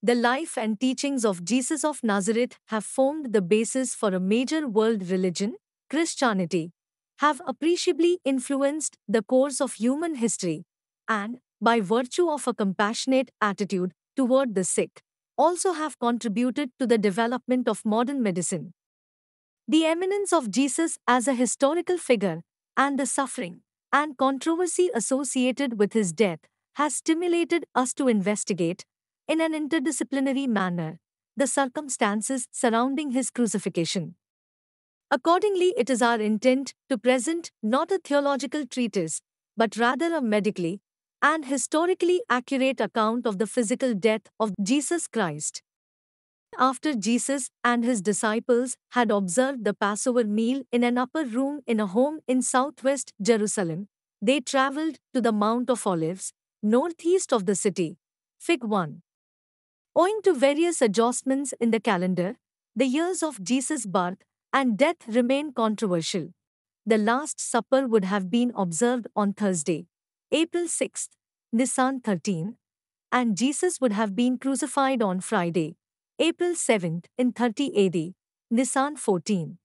The life and teachings of Jesus of Nazareth have formed the basis for a major world religion, Christianity, have appreciably influenced the course of human history, and, by virtue of a compassionate attitude toward the sick, also have contributed to the development of modern medicine. The eminence of Jesus as a historical figure and the suffering and controversy associated with his death has stimulated us to investigate, in an interdisciplinary manner, the circumstances surrounding his crucifixion. Accordingly, it is our intent to present not a theological treatise, but rather a medically and historically accurate account of the physical death of Jesus Christ. After Jesus and his disciples had observed the Passover meal in an upper room in a home in southwest Jerusalem, they traveled to the Mount of Olives, northeast of the city. Fig 1. Owing to various adjustments in the calendar, the years of Jesus' birth and death remain controversial. The Last Supper would have been observed on Thursday, April 6, Nisan 13, and Jesus would have been crucified on Friday, April 7 in 30 AD, Nisan 14.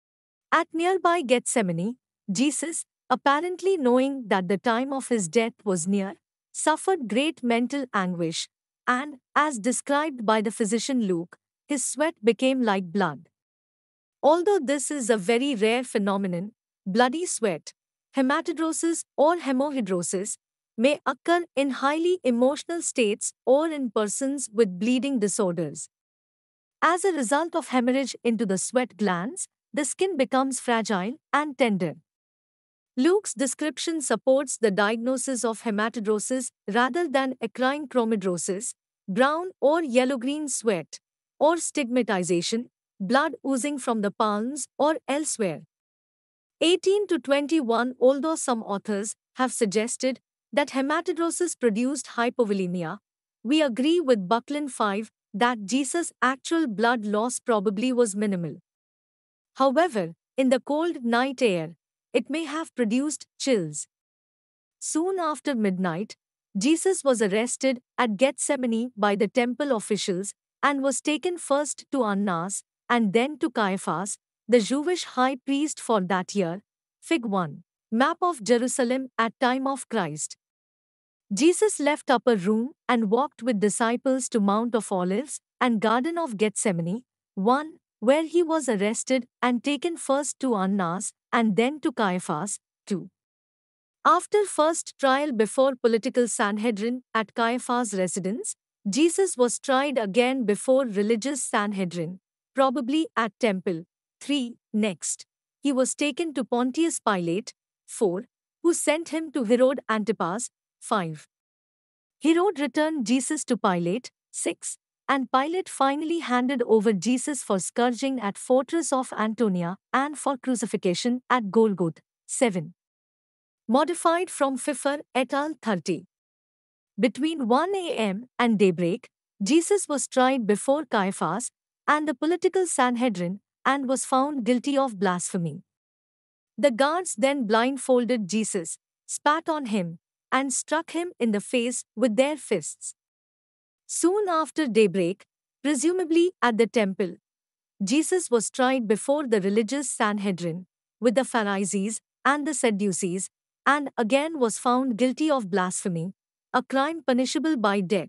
At nearby Gethsemane, Jesus, apparently knowing that the time of his death was near, suffered great mental anguish, and, as described by the physician Luke, his sweat became like blood. Although this is a very rare phenomenon, bloody sweat, hematidrosis or hemohidrosis, may occur in highly emotional states or in persons with bleeding disorders. As a result of hemorrhage into the sweat glands, the skin becomes fragile and tender. Luke's description supports the diagnosis of hematidrosis rather than ecrine chromidrosis, brown or yellow-green sweat, or stigmatization, blood oozing from the palms or elsewhere. 18 to 21. Although some authors have suggested that hematidrosis produced hypovolemia, we agree with Buckland 5 that Jesus' actual blood loss probably was minimal. However, in the cold night air, it may have produced chills. Soon after midnight, Jesus was arrested at Gethsemane by the temple officials and was taken first to Annas and then to Caiaphas, the Jewish high priest for that year. Fig 1. Map of Jerusalem at time of Christ. Jesus left upper room and walked with disciples to Mount of Olives and Garden of Gethsemane, 1, where he was arrested and taken first to Annas and then to Caiaphas, 2. After first trial before political Sanhedrin at Caiaphas' residence, Jesus was tried again before religious Sanhedrin, probably at temple, 3. Next, he was taken to Pontius Pilate, 4, who sent him to Herod Antipas, 5. Herod returned Jesus to Pilate, 6, and Pilate finally handed over Jesus for scourging at fortress of Antonia and for crucifixion at Golgotha, 7. Modified from Pfeffer et al. 30. Between 1 a.m. and daybreak, Jesus was tried before Caiaphas and the political Sanhedrin and was found guilty of blasphemy. The guards then blindfolded Jesus, spat on him, and struck him in the face with their fists. Soon after daybreak, presumably at the temple, Jesus was tried before the religious Sanhedrin, with the Pharisees and the Sadducees, and again was found guilty of blasphemy, a crime punishable by death.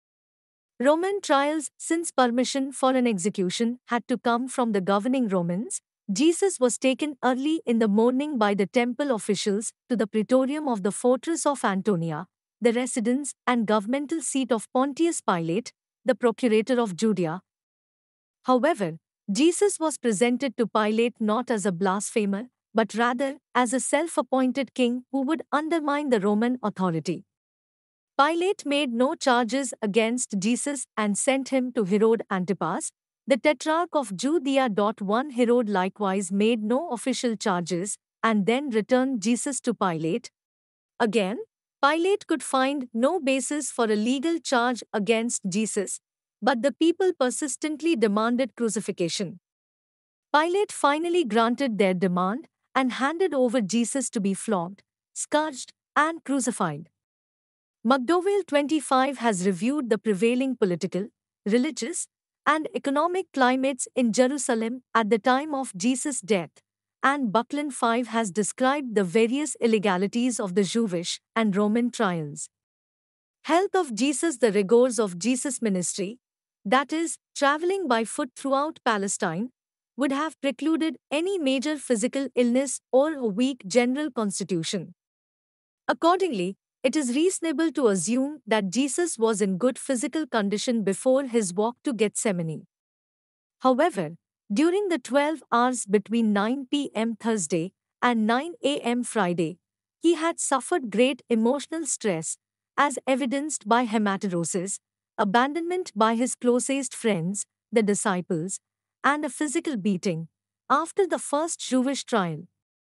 Roman trials. Since permission for an execution had to come from the governing Romans, Jesus was taken early in the morning by the temple officials to the praetorium of the fortress of Antonia, the residence and governmental seat of Pontius Pilate, the procurator of Judea. However, Jesus was presented to Pilate not as a blasphemer, but rather as a self-appointed king who would undermine the Roman authority. Pilate made no charges against Jesus and sent him to Herod Antipas, the tetrarch of Judea. 1 Herod likewise made no official charges and then returned Jesus to Pilate. Again, Pilate could find no basis for a legal charge against Jesus, but the people persistently demanded crucifixion. Pilate finally granted their demand and handed over Jesus to be flogged, scourged, and crucified. McDowell 25 has reviewed the prevailing political, religious, and economic climates in Jerusalem at the time of Jesus' death, and Buckland 5 has described the various illegalities of the Jewish and Roman trials. Health of Jesus. The rigors of Jesus' ministry, that is, traveling by foot throughout Palestine, would have precluded any major physical illness or a weak general constitution. Accordingly, it is reasonable to assume that Jesus was in good physical condition before his walk to Gethsemane. However, during the 12 hours between 9 p.m. Thursday and 9 a.m. Friday, he had suffered great emotional stress, as evidenced by hematidrosis, abandonment by his closest friends, the disciples, and a physical beating after the first Jewish trial.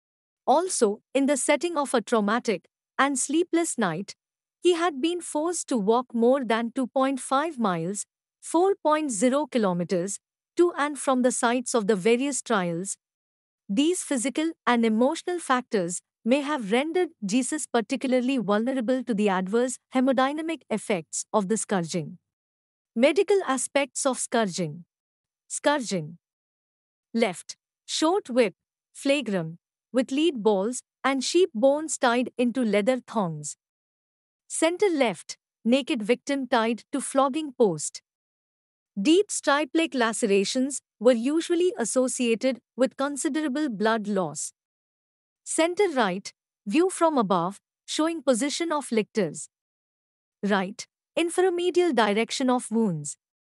Also, in the setting of a traumatic and sleepless night, he had been forced to walk more than 2.5 miles, 4.0 kilometers, to and from the sites of the various trials. These physical and emotional factors may have rendered Jesus particularly vulnerable to the adverse hemodynamic effects of the scourging. Medical aspects of scourging. Scourging. Left. Short whip, flagrum, with lead balls and sheep bones tied into leather thongs. Center left. Naked victim tied to flogging post. Deep stripe-like lacerations were usually associated with considerable blood loss. Center right. View from above, showing position of lictors. Right. Inframedial direction of wounds.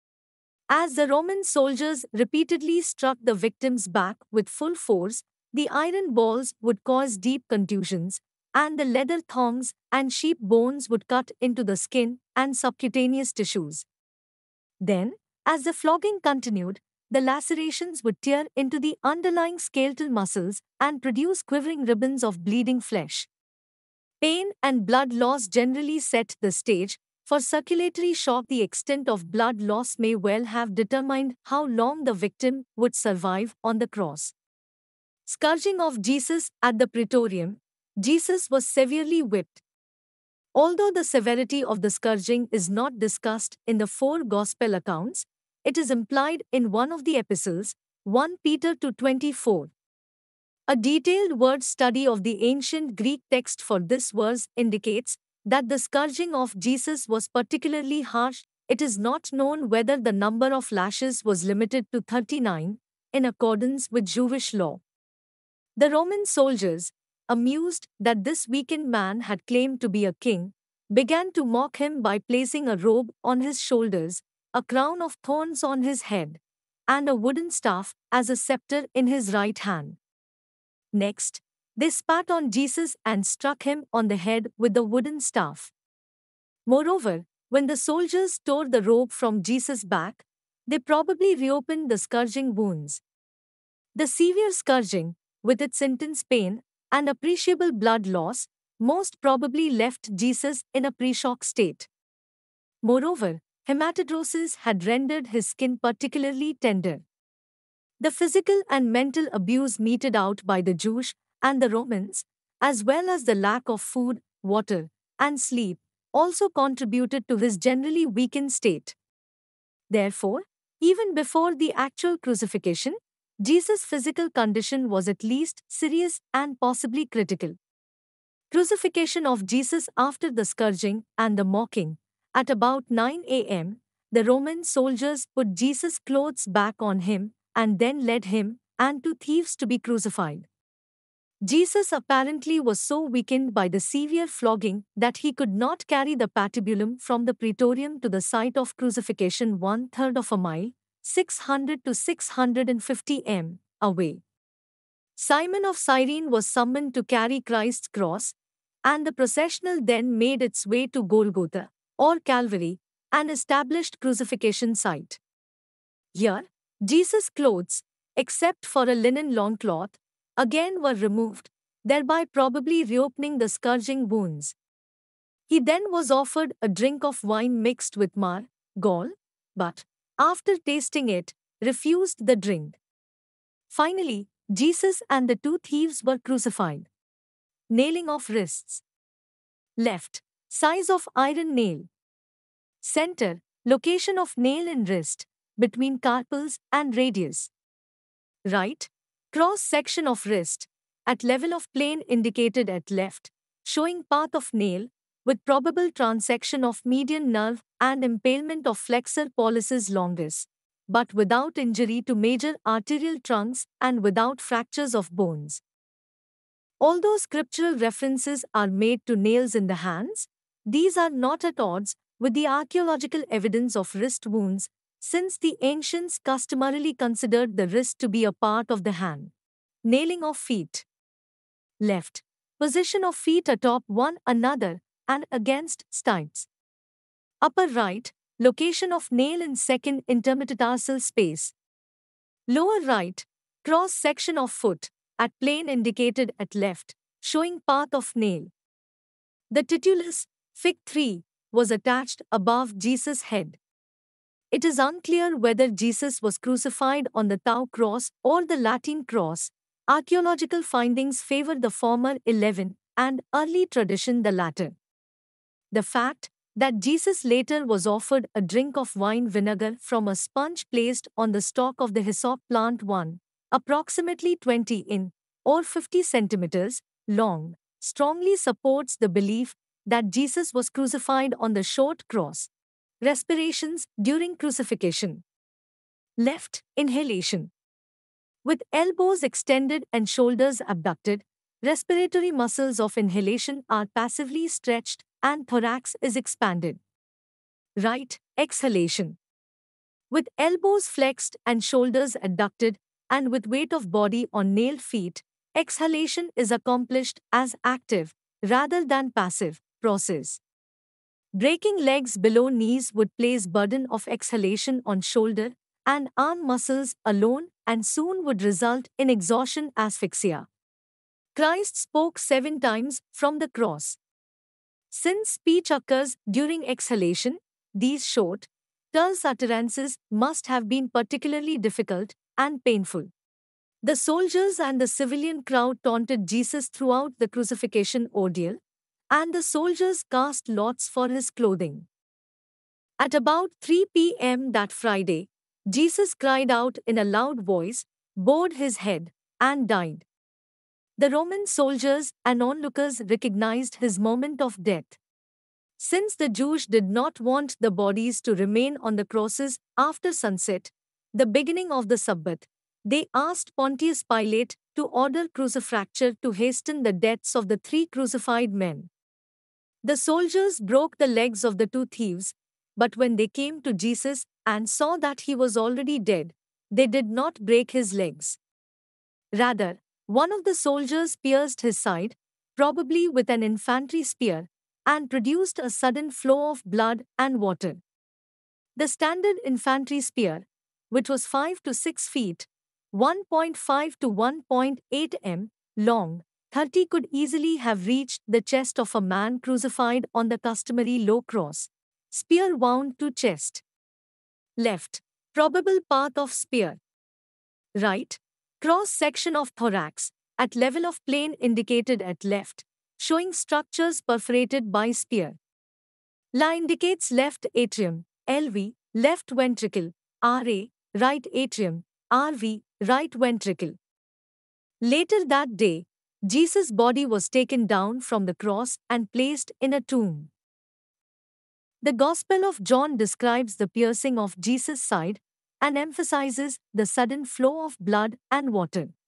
As the Roman soldiers repeatedly struck the victim's back with full force, the iron balls would cause deep contusions, and the leather thongs and sheep bones would cut into the skin and subcutaneous tissues. Then, as the flogging continued, the lacerations would tear into the underlying skeletal muscles and produce quivering ribbons of bleeding flesh. Pain and blood loss generally set the stage for circulatory shock. The extent of blood loss may well have determined how long the victim would survive on the cross. Scourging of Jesus at the Praetorium. Jesus was severely whipped. Although the severity of the scourging is not discussed in the four Gospel accounts, it is implied in one of the epistles, 1 Peter 2:24. A detailed word study of the ancient Greek text for this verse indicates that the scourging of Jesus was particularly harsh. It is not known whether the number of lashes was limited to 39, in accordance with Jewish law. The Roman soldiers, amused that this weakened man had claimed to be a king, began to mock him by placing a robe on his shoulders, a crown of thorns on his head, and a wooden staff as a scepter in his right hand. Next, they spat on Jesus and struck him on the head with the wooden staff. Moreover, when the soldiers tore the robe from Jesus' back, they probably reopened the scourging wounds. The severe scourging, with its intense pain and appreciable blood loss, most probably left Jesus in a pre-shock state. Moreover, hematidrosis had rendered his skin particularly tender. The physical and mental abuse meted out by the Jews and the Romans, as well as the lack of food, water, and sleep, also contributed to his generally weakened state. Therefore, even before the actual crucifixion, Jesus' physical condition was at least serious and possibly critical. Crucifixion of Jesus. After the scourging and the mocking, at about 9 a.m., the Roman soldiers put Jesus' clothes back on him and then led him and two thieves to be crucified. Jesus apparently was so weakened by the severe flogging that he could not carry the patibulum from the praetorium to the site of crucifixion 1/3 of a mile, 600 to 650 m, away. Simon of Cyrene was summoned to carry Christ's cross, and the processional then made its way to Golgotha, or Calvary, an established crucifixion site. Here, Jesus' clothes, except for a linen loincloth, again were removed, thereby probably reopening the scourging wounds. He then was offered a drink of wine mixed with myrrh, gall, but, after tasting it, refused the drink. Finally, Jesus and the two thieves were crucified. Nailing of wrists. Left. Size of iron nail. Center. Location of nail in wrist, between carpals and radius. Right. Cross section of wrist, at level of plane indicated at left, showing path of nail, with probable transection of median nerve and impalement of flexor pollicis longus, but without injury to major arterial trunks and without fractures of bones. Although scriptural references are made to nails in the hands, these are not at odds with the archaeological evidence of wrist wounds, since the ancients customarily considered the wrist to be a part of the hand. Nailing of feet. Left. Position of feet atop one another and against stipes. Upper right. Location of nail in second intermetatarsal space. Lower right. Cross section of foot, at plane indicated at left, showing path of nail. The titulus, fig 3, was attached above Jesus' head. It is unclear whether Jesus was crucified on the Tau cross or the Latin cross. Archaeological findings favor the former 11 and early tradition the latter. The fact that Jesus later was offered a drink of wine vinegar from a sponge placed on the stalk of the hyssop plant 1, approximately 20 in, or 50 centimeters, long, strongly supports the belief that Jesus was crucified on the short cross. Respirations during crucifixion. Left, inhalation. With elbows extended and shoulders abducted, respiratory muscles of inhalation are passively stretched and thorax is expanded. Right, exhalation. With elbows flexed and shoulders adducted, and with weight of body on nailed feet, exhalation is accomplished as active, rather than passive, process. Breaking legs below knees would place burden of exhalation on shoulder and arm muscles alone and soon would result in exhaustion asphyxia. Christ spoke 7 times from the cross. Since speech occurs during exhalation, these short, terse utterances must have been particularly difficult and painful. The soldiers and the civilian crowd taunted Jesus throughout the crucifixion ordeal, and the soldiers cast lots for his clothing. At about 3 p.m. that Friday, Jesus cried out in a loud voice, bowed his head, and died. The Roman soldiers and onlookers recognized his moment of death. Since the Jews did not want the bodies to remain on the crosses after sunset, the beginning of the Sabbath, they asked Pontius Pilate to order crucifraction to hasten the deaths of the 3 crucified men. The soldiers broke the legs of the 2 thieves, but when they came to Jesus and saw that he was already dead, they did not break his legs. Rather, one of the soldiers pierced his side, probably with an infantry spear, and produced a sudden flow of blood and water. The standard infantry spear, which was 5 to 6 feet, 1.5 to 1.8 m long, 30 could easily have reached the chest of a man crucified on the customary low cross. Spear wound to chest. Left. Probable path of spear. Right. Cross section of thorax, at level of plane indicated at left, showing structures perforated by spear. La indicates left atrium, LV, left ventricle, RA, right atrium, RV, right ventricle. Later that day, Jesus' body was taken down from the cross and placed in a tomb. The Gospel of John describes the piercing of Jesus' side and emphasizes the sudden flow of blood and water.